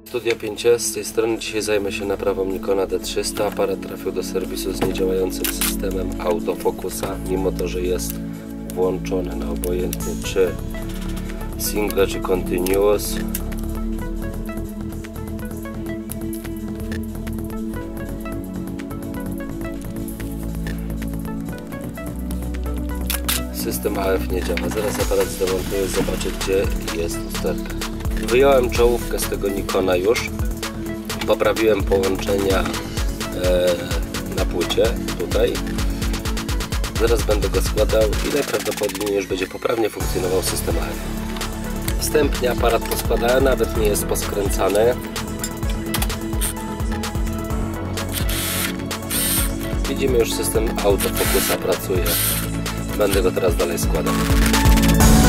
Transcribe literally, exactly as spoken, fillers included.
Studio pięć S, z tej strony dzisiaj zajmę się naprawą Nikona D trzysta. Aparat trafił do serwisu z niedziałającym systemem autofokusa, mimo to, że jest włączony na obojętnie czy single czy continuous. System A F nie działa. Zaraz aparat zdemontuję, zobaczę, gdzie jest usterka. Wyjąłem czołówkę z tego Nikona już. Poprawiłem połączenia e, na płycie tutaj. Zaraz będę go składał i najprawdopodobniej już będzie poprawnie funkcjonował system A F. Wstępnie aparat poskładałem, nawet nie jest poskręcany. Widzimy, już system autofokusa pracuje. Będę go teraz dalej składał.